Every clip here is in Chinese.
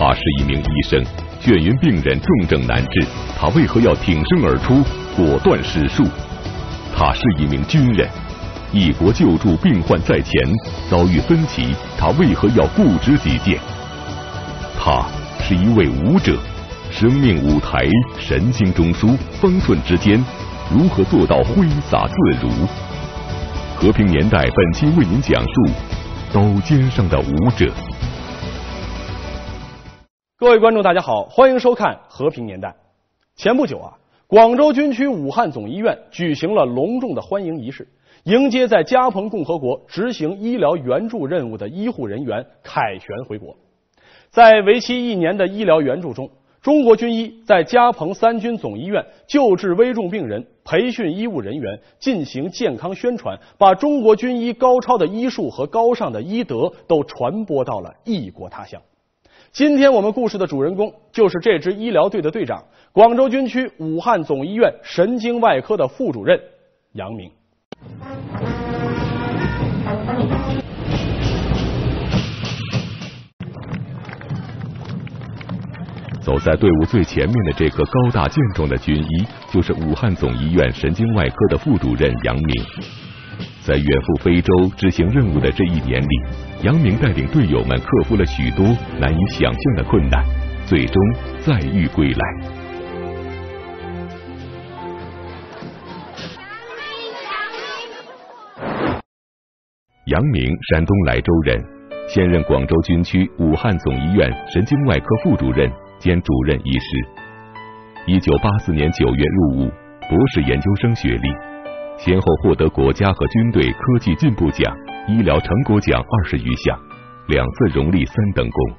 他是一名医生，眩晕病人重症难治，他为何要挺身而出，果断使术？他是一名军人，一国救助病患在前，遭遇分歧，他为何要固执己见？他是一位舞者，生命舞台，神经中枢，方寸之间，如何做到挥洒自如？和平年代本期为您讲述刀尖上的舞者。 各位观众大家好，欢迎收看和平年代。前不久广州军区武汉总医院举行了隆重的欢迎仪式，迎接在加蓬共和国执行医疗援助任务的医护人员凯旋回国。在为期1年的医疗援助中，中国军医在加蓬三军总医院救治危重病人，培训医务人员，进行健康宣传，把中国军医高超的医术和高尚的医德都传播到了异国他乡。今天我们故事的主人公就是这支医疗队的队长，广州军区武汉总医院神经外科的副主任杨明。 走在队伍最前面的这个高大健壮的军医，就是武汉总医院神经外科的副主任杨明。在远赴非洲执行任务的这1年里，杨明带领队友们克服了许多难以想象的困难，最终载誉归来。杨明，山东莱州人，现任广州军区武汉总医院神经外科副主任兼主任医师。1984年9月入伍，博士研究生学历，先后获得国家和军队科技进步奖、医疗成果奖20余项，2次荣立3等功。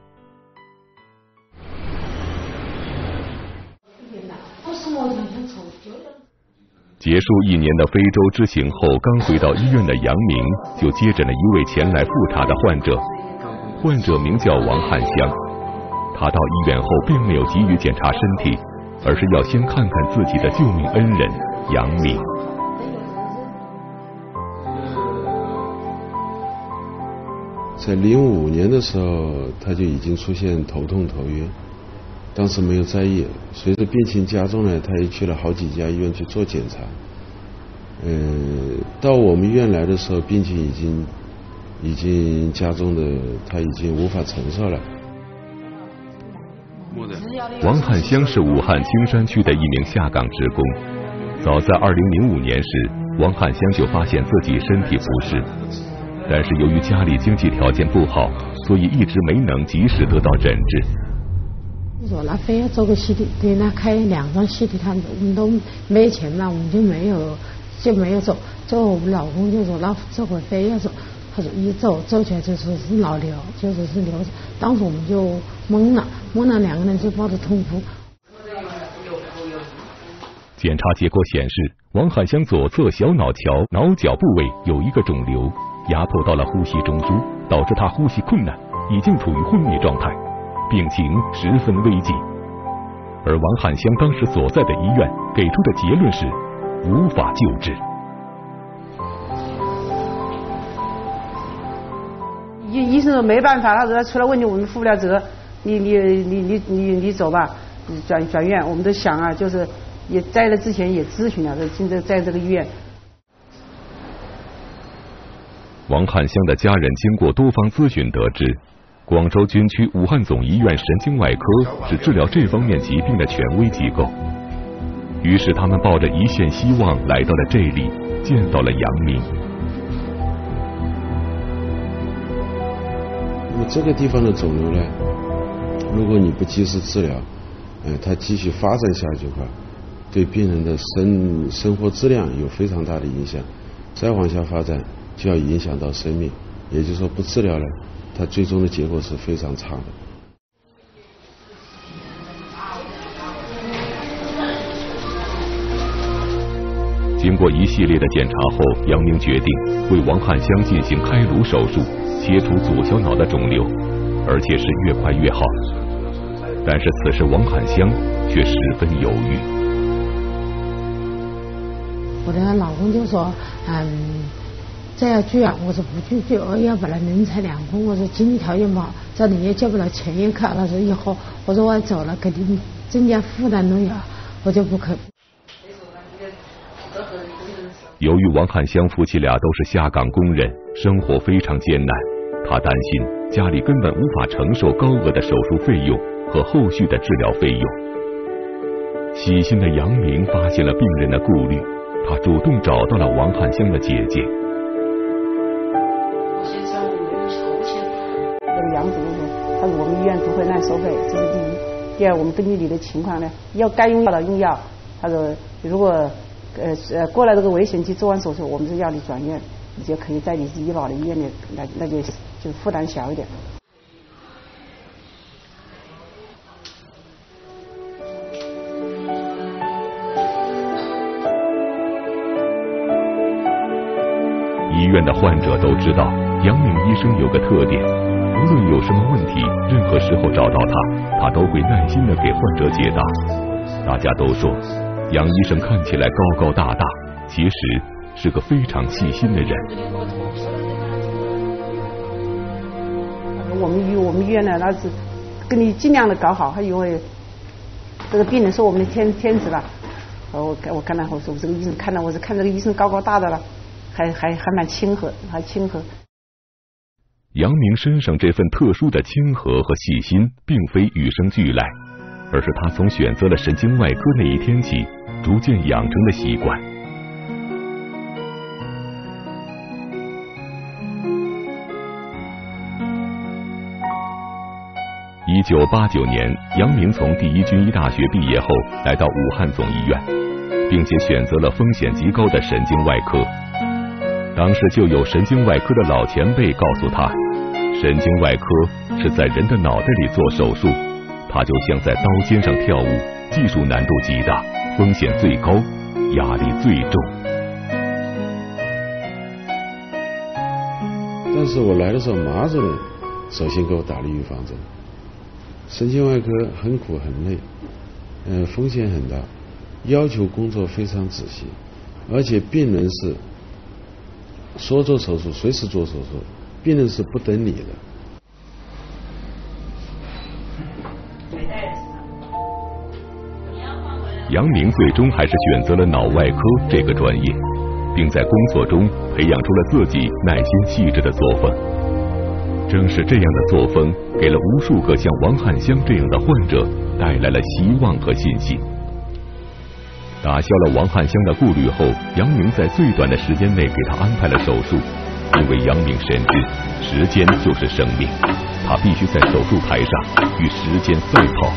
结束1年的非洲之行后，刚回到医院的杨明就接诊了一位前来复查的患者。患者名叫王汉香，他到医院后并没有急于检查身体，而是要先看看自己的救命恩人杨明。 在05年的时候，他就已经出现头痛头晕，当时没有在意。随着病情加重呢，他也去了好几家医院去做检查。到我们医院来的时候，病情已经加重的，他已经无法承受了。 王汉香是武汉青山区的一名下岗职工。早在2005年时，王汉香就发现自己身体不适，但是由于家里经济条件不好，所以一直没能及时得到诊治。 说那非要做个CT，对，那开2张CT看，我们都没钱嘛，我们就没有走。最后我们老公就说那这回非要走，他说一走起来就说是脑瘤，就说是瘤子。当时我们就懵了，2个人就抱着痛哭。 检查结果显示，王汉香左侧小脑桥脑角部位有一个肿瘤，压迫到了呼吸中枢，导致他呼吸困难，已经处于昏迷状态，病情十分危急。而王汉香当时所在的医院给出的结论是无法救治。 医生说没办法，他说他出了问题我们负不了责，你走吧，转院。我们都想就是也在这之前也咨询了，在这个医院。 王汉香的家人经过多方咨询得知，广州军区武汉总医院神经外科是治疗这方面疾病的权威机构，于是他们抱着一线希望来到了这里，见到了杨明。 那么这个地方的肿瘤呢，如果你不及时治疗，它继续发展下去的话，对病人的生活质量有非常大的影响，再往下发展就要影响到生命，也就是说不治疗呢，它最终的结果是非常差的。 经过一系列的检查后，杨明决定为王汉香进行开颅手术，切除左小脑的肿瘤，而且是越快越好。但是此时王汉香却十分犹豫。 我的老公就说， 再要住院，我说不住，我要把他人财两空，我说经济条件不好，这里也交不了钱也可。他说以后，我说我要走了，给你们增加负担都有，我就不肯。 由于王汉香夫妻俩都是下岗工人，生活非常艰难，他担心家里根本无法承受高额的手术费用和后续的治疗费用。细心的杨明发现了病人的顾虑，他主动找到了王汉香的姐姐。 那个杨主任说，他说我们医院不会乱收费，这是第一。第二，我们根据你的情况呢，要该用药的用药。他说，如果过了这个危险期，做完手术，我们是要你转院，你就可以在你医保的医院里，那就负担小一点。 医院的患者都知道，杨明医生有个特点，无论有什么问题，任何时候找到他都会耐心地给患者解答。大家都说，杨医生看起来高高大大，其实是个非常细心的人。 我们医院呢，那是跟你尽量的搞好，还因为这个病人是我们的天职了。我看到我说这个医生看到我是看这个医生高高大大了。还蛮亲和，还亲和。 杨明身上这份特殊的亲和和细心，并非与生俱来，而是他从选择了神经外科那一天起，逐渐养成的习惯。1989年，杨明从第一军医大学毕业后，来到武汉总医院，并且选择了风险极高的神经外科。当时就有神经外科的老前辈告诉他，神经外科是在人的脑袋里做手术，它就像在刀尖上跳舞，技术难度极大，风险最高，压力最重。 但是我来的时候，马主任首先给我打了预防针。神经外科很苦很累，风险很大，要求工作非常仔细，而且病人是说做手术随时做手术，病人是不等你的。 杨明最终还是选择了脑外科这个专业，并在工作中培养出了自己耐心细致的作风。正是这样的作风，给了无数个像王汉香这样的患者带来了希望和信心。打消了王汉香的顾虑后，杨明在最短的时间内给他安排了手术。因为杨明深知时间就是生命，他必须在手术台上与时间赛跑。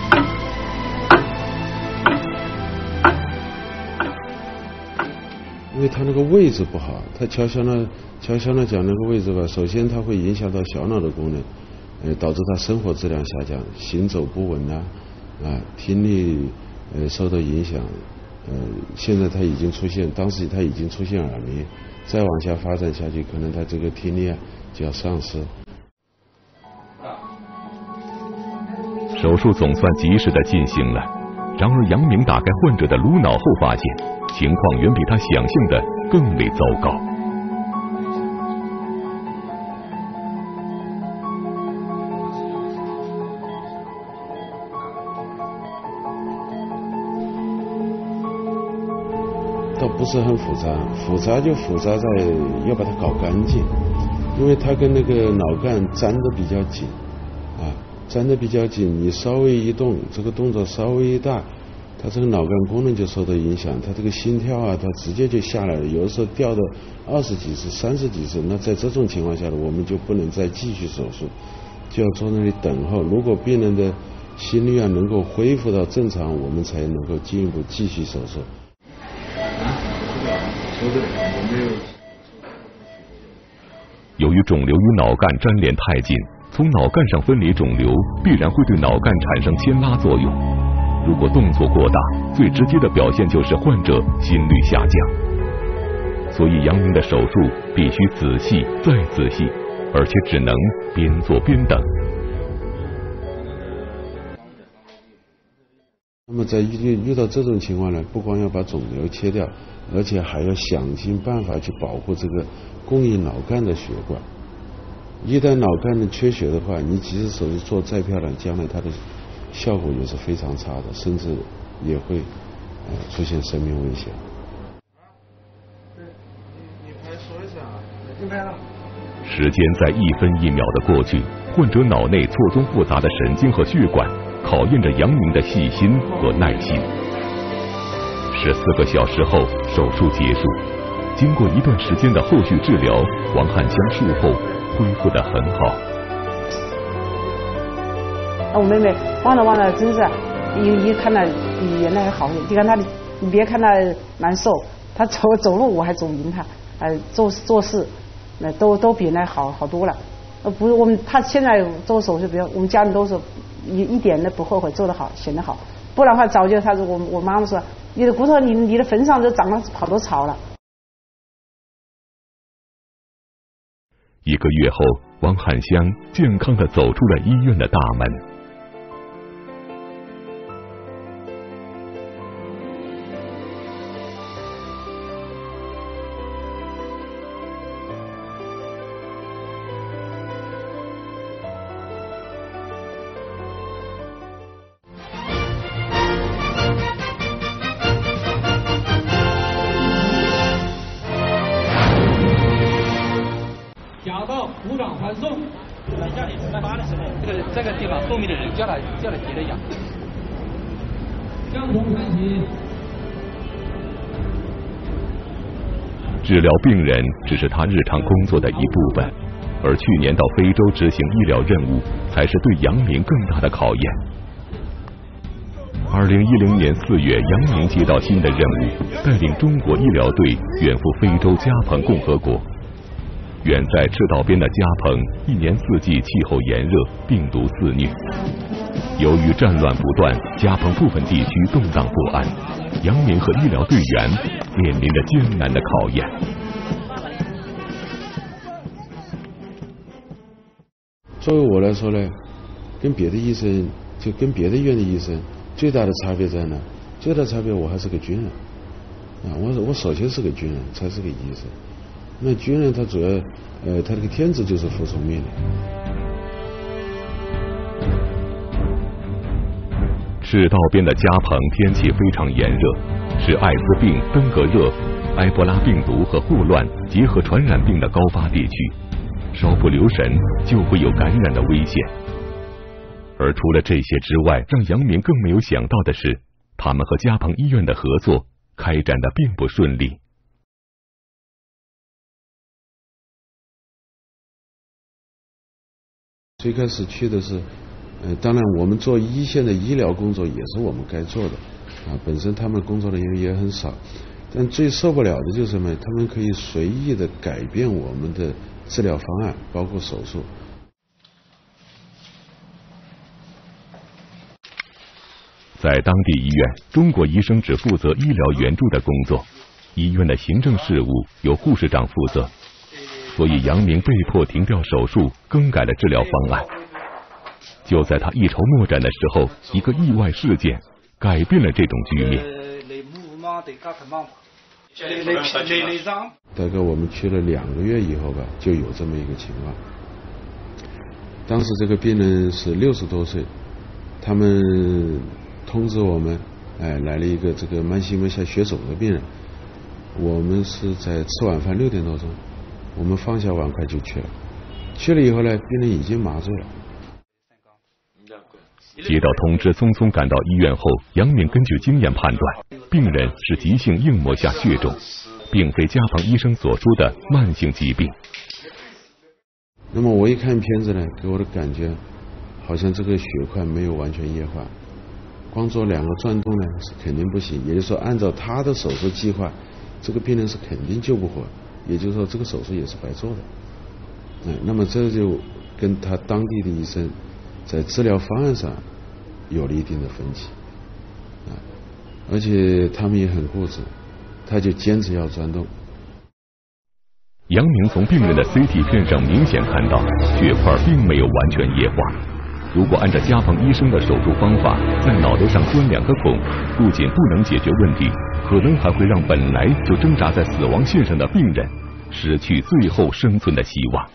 因为他那个位置不好，他悄悄地讲那个位置吧，首先它会影响到小脑的功能，导致他生活质量下降，行走不稳听力受到影响。现在他已经出现，当时他已经出现耳鸣，再往下发展下去，可能他这个听力就要丧失。 手术总算及时的进行了，然而杨明打开患者的颅脑后发现，情况远比他想象的更为糟糕。 倒不是很复杂，复杂就复杂在要把它搞干净，因为它跟那个脑干粘得比较紧，粘得比较紧，你稍微一动，这个动作稍微一大，它这个脑干功能就受到影响，它这个心跳它直接就下来了，有的时候掉到20几次、30几次，那在这种情况下呢，我们就不能再继续手术，就要坐那里等候。如果病人的心率能够恢复到正常，我们才能够进一步继续手术。 由于肿瘤与脑干粘连太近，从脑干上分离肿瘤必然会对脑干产生牵拉作用。如果动作过大，最直接的表现就是患者心率下降。所以杨明的手术必须仔细再仔细，而且只能边做边等。 那么在遇到这种情况呢，不光要把肿瘤切掉，而且还要想尽办法去保护这个供应脑干的血管。一旦脑干的缺血的话，你即使手术做再漂亮，将来它的效果也是非常差的，甚至也会出现生命危险。 时间在1分1秒的过去，患者脑内错综复杂的神经和血管，考验着杨明的细心和耐心。14个小时后，手术结束。经过一段时间的后续治疗，王汉香术后恢复得很好。 我妹妹忘了，真是一看她比原来还好。你看她，你别看她难受，她走路我还走赢她，做事那都比原来好多了。不是她现在做手术，比如我们家人都是一点都不后悔，做得好，选得好。不然的话，早就我妈妈说，你的骨头你的坟上就长了好多草了。 1个月后，王汉香健康地走出了医院的大门。 夹道鼓掌欢送。在家里发的时候，这个地方后面的人叫他接着养。相同看齐。 治疗病人只是他日常工作的一部分，而去年到非洲执行医疗任务，才是对杨明更大的考验。2010年4月，杨明接到新的任务，带领中国医疗队远赴非洲加蓬共和国。远在赤道边的加蓬，1年4季气候炎热，病毒肆虐。由于战乱不断，加蓬部分地区动荡不安，杨明和医疗队员面临着艰难的考验。 作为我来说呢，跟别的医生，就跟别的医院的医生最大的差别在哪？最大的差别我还是个军人啊，我首先是个军人，才是个医生。那军人他主要他这个天职就是服从命令。 赤道边的加蓬天气非常炎热，是艾滋病、登革热、埃博拉病毒和霍乱结合传染病的高发地区，稍不留神就会有感染的危险。而除了这些之外，让杨明更没有想到的是，他们和加蓬医院的合作开展的并不顺利。 最开始去的是，当然我们做一线的医疗工作也是我们该做的，啊，本身他们工作的人也很少，但最受不了的就是什么？他们可以随意的改变我们的治疗方案，包括手术。 在当地医院，中国医生只负责医疗援助的工作，医院的行政事务由护士长负责。所以杨明被迫停掉手术，更改了治疗方案。就在他一筹莫展的时候，一个意外事件改变了这种局面。 大概我们去了2个月以后吧，就有这么一个情况。当时这个病人是60多岁，他们通知我们，来了一个这个慢性膜下血肿的病人。我们是在吃晚饭6点多钟。我们放下碗筷就去了，去了以后呢，病人已经麻醉了。 接到通知，匆匆赶到医院后，杨明根据经验判断，病人是急性硬膜下血肿，并非加蓬医生所说的慢性疾病。 那么我一看片子呢，给我的感觉好像这个血块没有完全液化，光做2个转动呢是肯定不行，也就是说按照他的手术计划，这个病人是肯定救不活。也就是说，这个手术也是白做的。那么这就跟他当地的医生在治疗方案上有了一定的分歧，而且他们也很固执，他就坚持要转动。 杨明从病人的 CT 片上明显看到血块并没有完全液化， 如果按照家鹏医生的手术方法，在脑袋上钻2个孔，不仅不能解决问题，可能还会让本来就挣扎在死亡线上的病人失去最后生存的希望。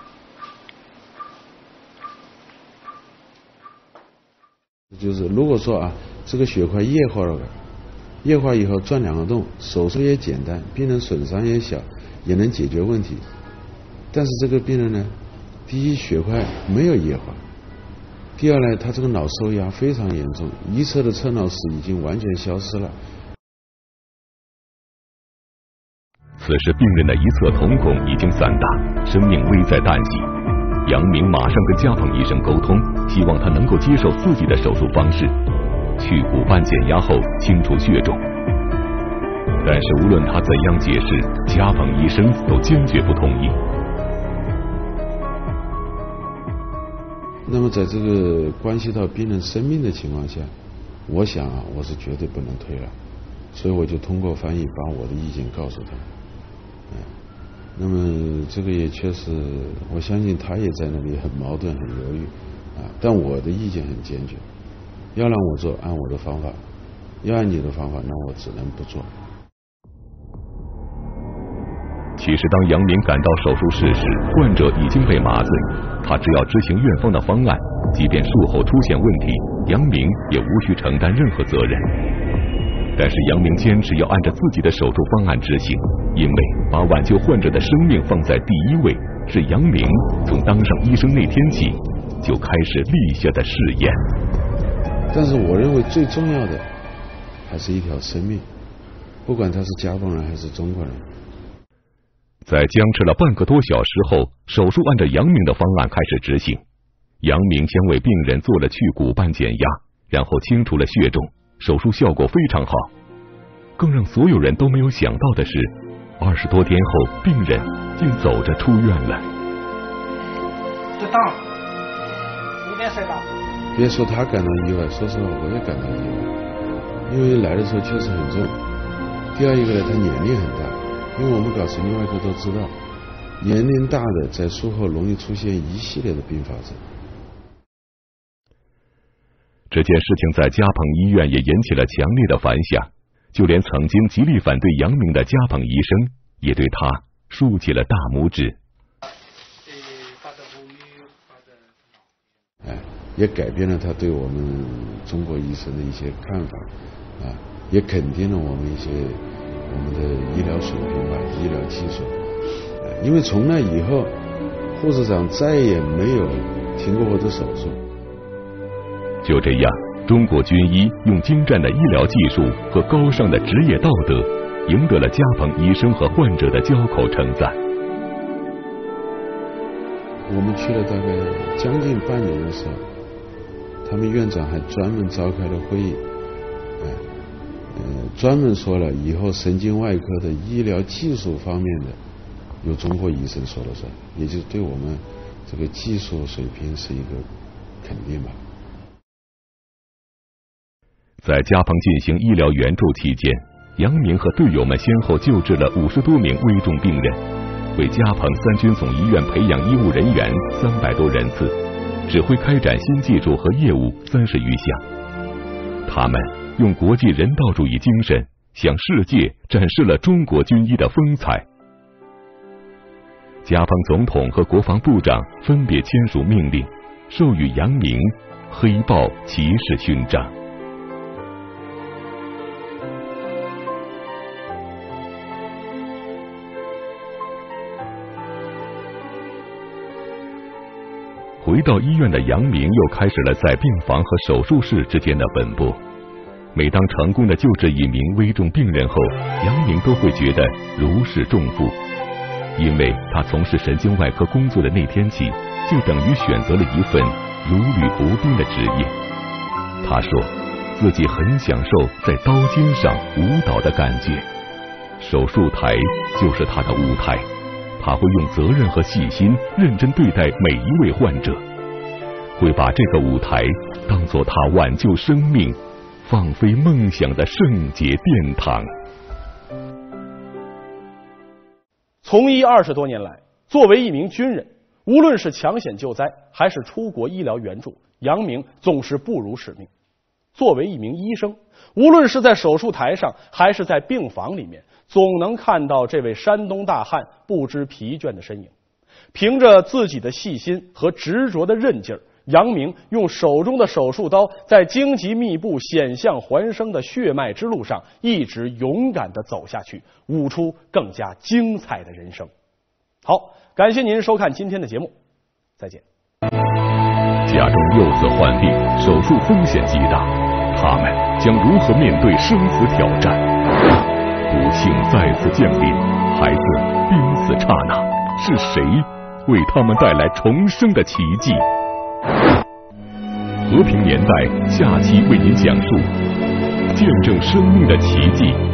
就是如果说这个血块液化了，液化以后钻2个洞，手术也简单，病人损伤也小，也能解决问题。但是这个病人呢，第一血块没有液化，第二呢，他这个脑受压非常严重，一侧的侧脑室已经完全消失了。 此时病人的一侧瞳孔已经散大，生命危在旦夕。杨明马上跟家鹏医生沟通，希望他能够接受自己的手术方式，去骨瓣减压后清除血肿。但是无论他怎样解释，家鹏医生都坚决不同意。 那么在这个关系到病人生命的情况下，我想我是绝对不能推了，所以我就通过翻译把我的意见告诉他。那么这个也确实，我相信他也在那里很矛盾、很犹豫但我的意见很坚决，要让我做按我的方法，要按你的方法，那我只能不做。 其实当杨明赶到手术室时，患者已经被麻醉，他只要执行院方的方案，即便术后出现问题，杨明也无需承担任何责任。但是杨明坚持要按照自己的手术方案执行，因为把挽救患者的生命放在第一位，是杨明从当上医生那天起就开始立下的誓言。 但是我认为最重要的还是一条生命，不管他是家邦人还是中国人。 在僵持了半个多小时后，手术按照杨明的方案开始执行。杨明先为病人做了去骨瓣减压，然后清除了血肿，手术效果非常好。更让所有人都没有想到的是，20多天后，病人竟走着出院了。 这当有点摔倒。 别说他感到意外，说实话我也感到意外，因为来的时候确实很重。第二一个呢，他年龄很大，因为我们搞神经外科都知道，年龄大的在术后容易出现一系列的并发症。 这件事情在家鹏医院也引起了强烈的反响，就连曾经极力反对杨明的家鹏医生也对他竖起了大拇指。 也改变了他对我们中国医生的一些看法也肯定了我们的医疗水平吧，医疗技术。因为从那以后，护士长再也没有停过我的手术。 就这样，中国军医用精湛的医疗技术和高尚的职业道德，赢得了家鹏医生和患者的交口称赞。 我们去了大概将近半年的时候，他们院长还专门召开了会议，专门说了以后神经外科的医疗技术方面的由中国医生说了算，也就是对我们这个技术水平是一个肯定吧。 在家鹏进行医疗援助期间，杨明和队友们先后救治了50多名危重病人，为家鹏3军总医院培养医务人员300多人次，指挥开展新技术和业务30余项。他们用国际人道主义精神向世界展示了中国军医的风采。家鹏总统和国防部长分别签署命令，授予杨明黑豹骑士勋章。回到医院的杨明又开始了在病房和手术室之间的奔波。每当成功的救治一名危重病人后，杨明都会觉得如释重负，因为他从事神经外科工作的那天起，就等于选择了一份如履薄冰的职业。他说自己很享受在刀尖上舞蹈的感觉，手术台就是他的舞台，他会用责任和细心认真对待每一位患者，会把这个舞台当作他挽救生命、放飞梦想的圣洁殿堂。 从医20多年来，作为一名军人， 无论是抢险救灾，还是出国医疗援助，杨明总是不辱使命。作为一名医生，无论是在手术台上，还是在病房里面，总能看到这位山东大汉不知疲倦的身影。凭着自己的细心和执着的韧劲儿，杨明用手中的手术刀，在荆棘密布、险象环生的血脉之路上，一直勇敢地走下去，舞出更加精彩的人生。好，感谢您收看今天的节目，再见。 家中幼子患病，手术风险极大，他们将如何面对生死挑战？不幸再次降临，孩子濒死刹那，是谁为他们带来重生的奇迹？和平年代下期为您讲述见证生命的奇迹。